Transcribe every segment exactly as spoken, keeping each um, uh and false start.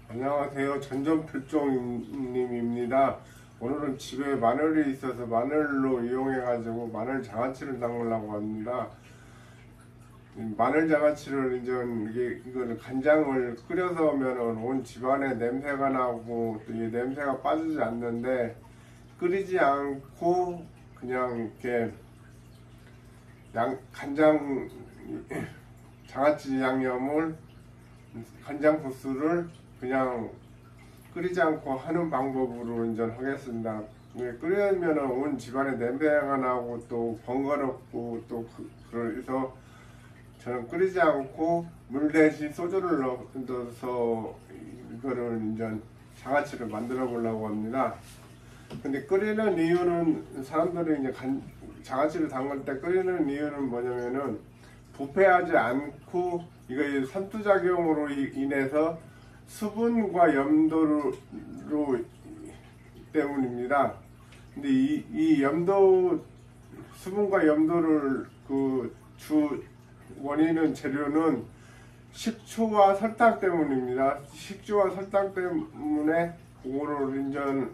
안녕하세요. 전전필종님입니다. 오늘은 집에 마늘이 있어서 마늘로 이용해가지고 마늘 장아찌를 담으려고 합니다. 마늘 장아찌를 이제 이게 이거를 간장을 끓여서 하면은 온 집안에 냄새가 나고 또 이 냄새가 빠지지 않는데 끓이지 않고 그냥 이렇게 양 간장 장아찌 양념을 간장 소스를 그냥 끓이지 않고 하는 방법으로 이제 하겠습니다. 끓이면은 온 집안에 냄새가 나고 또 번거롭고 또 그, 그래서 저는 끓이지 않고 물 대신 소주를 넣어서 이거를 이제 장아찌를 만들어 보려고 합니다. 근데 끓이는 이유는 사람들이 이제 간, 장아찌를 담글 때 끓이는 이유는 뭐냐면은 부패하지 않고 이거 선투작용으로 인해서 수분과 염도로 때문입니다. 근데 이, 이 염도 수분과 염도를 그 주 원인은 재료는 식초와 설탕 때문입니다. 식초와 설탕 때문에 그거를 인전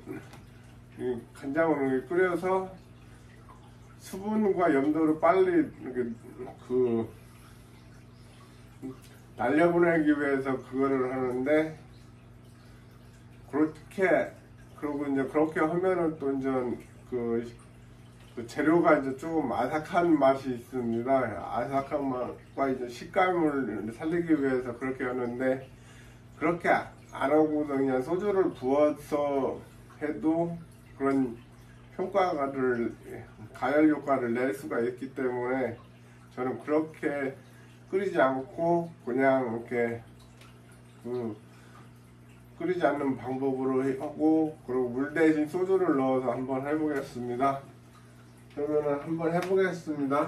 간장으로 끓여서 수분과 염도를 빨리 그 날려보내기 위해서 그거를 하는데, 그렇게 그리고 이제 그렇게 하면은 또 이제 그, 그 재료가 이제 조금 아삭한 맛이 있습니다. 아삭한 맛과 이제 식감을 살리기 위해서 그렇게 하는데, 그렇게 안 하고 그냥 소주를 부어서 해도 그런 효과를 가열 효과를 낼 수가 있기 때문에 저는 그렇게 끓이지 않고 그냥 이렇게 그 끓이지 않는 방법으로 하고, 그리고 물 대신 소주를 넣어서 한번 해보겠습니다. 그러면은 한번 해보겠습니다.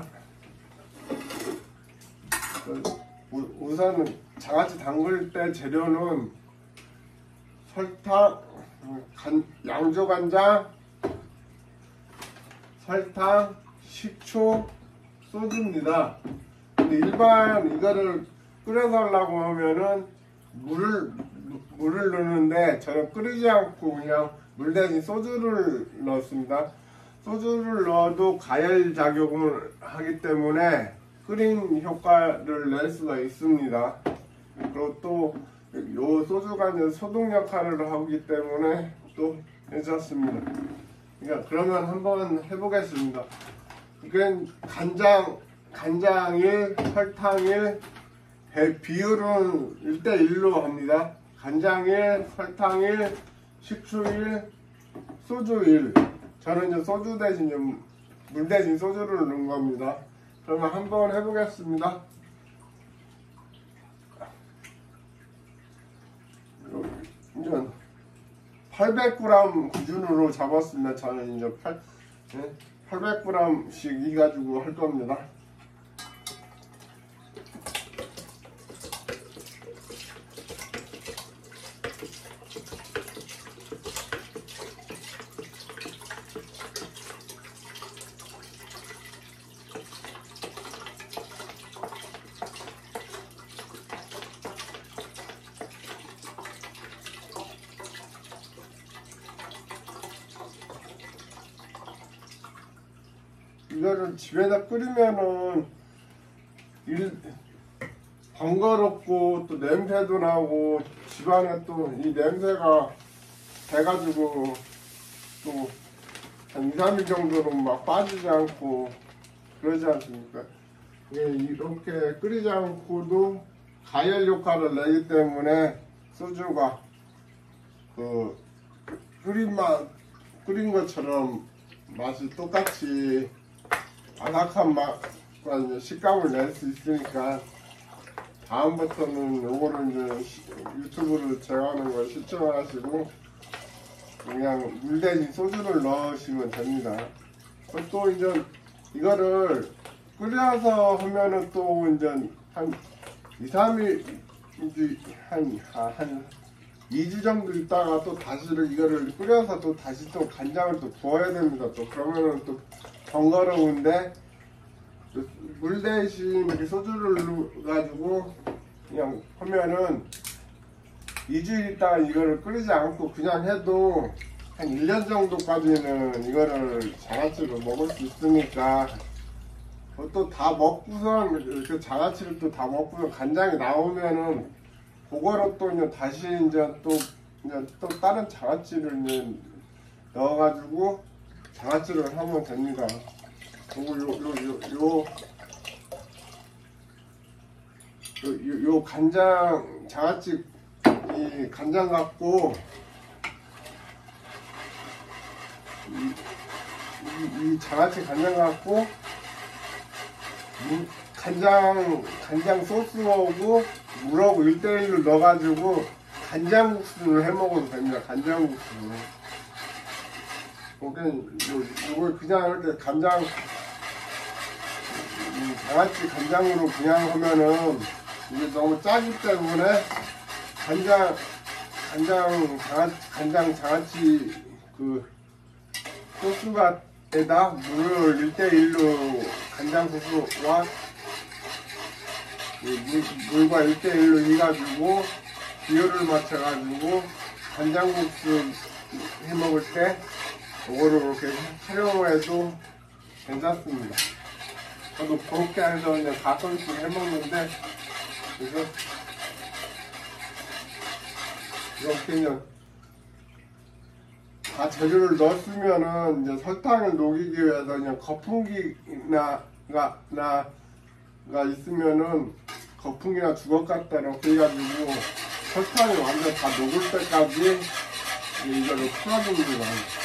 우선 장아찌 담글 때 재료는 설탕, 간, 양조간장, 설탕, 식초, 소주입니다. 근데 일반 이거를 끓여서 하려고 하면은 물을 물을 넣는데 저는 끓이지 않고 그냥 물 대신 소주를 넣습니다. 소주를 넣어도 가열 작용을 하기 때문에 끓인 효과를 낼 수가 있습니다. 그리고 또 요 소주가 이제 소독 역할을 하기 때문에 또 괜찮습니다. 그러니까 그러면 한번 해보겠습니다. 이건 간장 간장 일, 설탕 일, 비율은 일 대 일로 합니다. 간장 일, 설탕 일, 식초 일, 소주 일. 저는 이제 소주 대신 좀 물 대신 소주를 넣은 겁니다. 그러면 한번 해보겠습니다. 이제 팔백 그램 기준으로 잡았습니다. 저는 이제 팔백 그램씩 이 가지고 할 겁니다. 이거를 집에다 끓이면은 일, 번거롭고 또 냄새도 나고 집안에 또 이 냄새가 돼가지고 또 한 이, 삼 일 정도는 막 빠지지 않고 그러지 않습니까? 이렇게 끓이지 않고도 가열 효과를 내기 때문에 소주가 그 끓인 맛, 끓인 것처럼 맛이 똑같이 아삭한 맛과 이제 식감을 낼 수 있으니까 다음부터는 요거를 이제 유튜브로 제가 하는 걸 시청하시고 그냥 물 대신 소주를 넣으시면 됩니다. 또 이제 이거를 끓여서 하면은 또 이제 한 이, 삼 일 한, 한 이 주 정도 있다가 또 다시 이거를 끓여서 또 다시 또 간장을 또 부어야 됩니다. 또 그러면은 또 번거로운데 물 대신 이렇게 소주를 넣어가지고 그냥 하면은 이 주일 있다가 이거를 끓이지 않고 그냥 해도 한 일 년 정도까지는 이거를 장아찌로 먹을 수 있으니까, 또 다 먹고선 그 장아찌를 또 다 먹고선 간장이 나오면은 그거로 또 이제 다시 이제 또 이제 또 다른 장아찌를 이제 넣어가지고 장아찌를 하면 됩니다. 그리고 요 요 요 요 요, 요, 요 간장 장아찌 이 간장 갖고 이, 이, 이 장아찌 간장 갖고 물, 간장 간장 소스하고 물하고 일 대일로 넣어가지고 간장국수를 해 먹어도 됩니다. 간장국수. 요건 요걸 그냥 이렇게 간장 이 장아찌 간장으로 그냥 하면은 이게 너무 짜기 때문에 간장 간장 장아찌 간장 장아찌 그 소스에다 물을 일 대일로 간장 소스와 물과 일 대일로 해가지고 비율을 맞춰가지고 간장국수 해 먹을 때 이거를 이렇게 활용해도 괜찮습니다. 저도 그렇게 해서 그냥 가끔씩 해 먹는데, 그래서 이렇게 그냥 다 재료를 넣었으면은 이제 설탕을 녹이기 위해서 그냥 거품기나 가, 나가 있으면은 거품이나 주걱 갖다 이렇게 해가지고 설탕이 완전 다 녹을 때까지 이거를 풀어줍니다.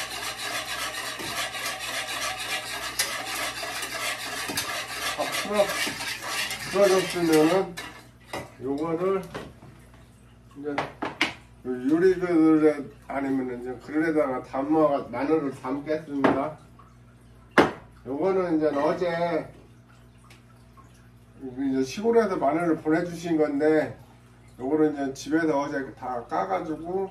다 풀어 풀어줬으면은 요거를 이제 요리 그릇에 아니면 이제 그릇에다가 담아 마늘을 담겠습니다. 요거는 이제 어제 이제 시골에서 마늘을 보내주신 건데, 요거를 이제 집에서 어제 다 까가지고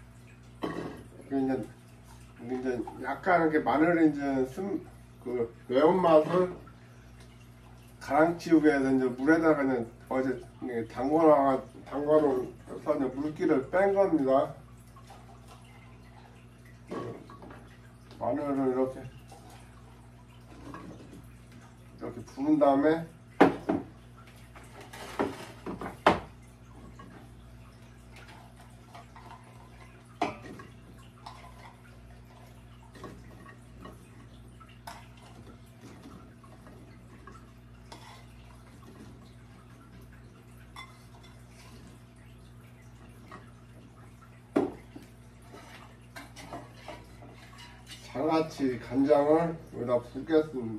이제 이제 약간 이렇게 마늘이 이제 쓴 그 매운맛을 가랑치우기 위해서 이제 물에다가 그냥 어제 담궈놔 담궈놓은 이제 물기를 뺀 겁니다. 마늘을 이렇게 이렇게 부은 다음에 장아찌 간장을 여기다 붓겠습니다.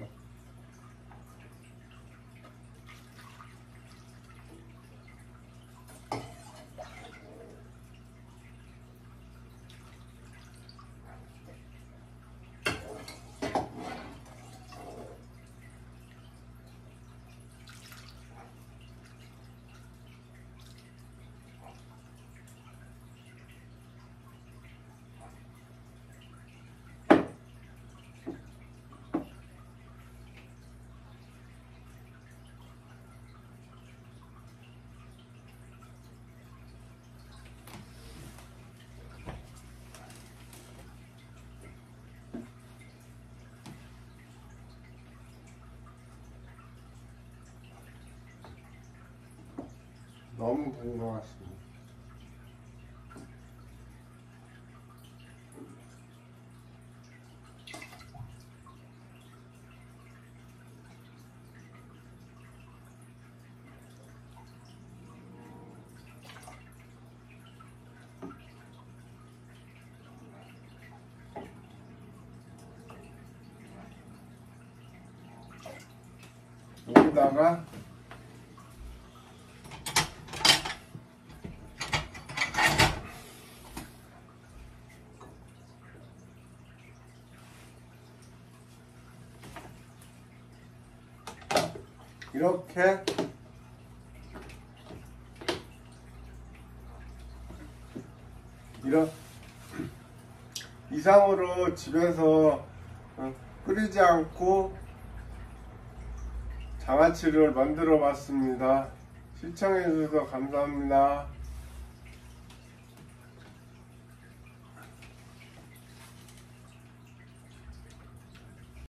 너무 부은 것 같습니다. 여기다가 이렇게 이런 이상으로 집에서 끓이지 않고 장아찌를 만들어 봤습니다. 시청해 주셔서 감사합니다.